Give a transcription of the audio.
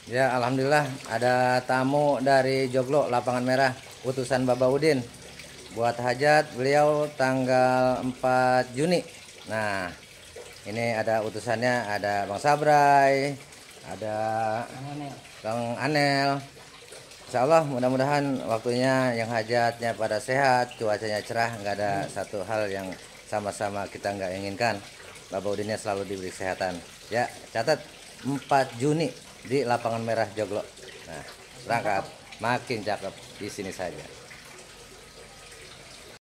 Ya, alhamdulillah ada tamu dari Joglo Lapangan Merah, utusan Bapak Udin buat hajat beliau tanggal 4 Juni. Nah, ini ada utusannya, ada Bang Sabrai, ada Bang Anel. Insya Allah mudah-mudahan waktunya yang hajatnya pada sehat, cuacanya cerah, nggak ada satu hal yang sama-sama kita nggak inginkan. Bapak Udinnya selalu diberi kesehatan. Ya, catat 4 Juni di Lapangan Merah Joglo. Nah, berangkat makin cakep di sini saja.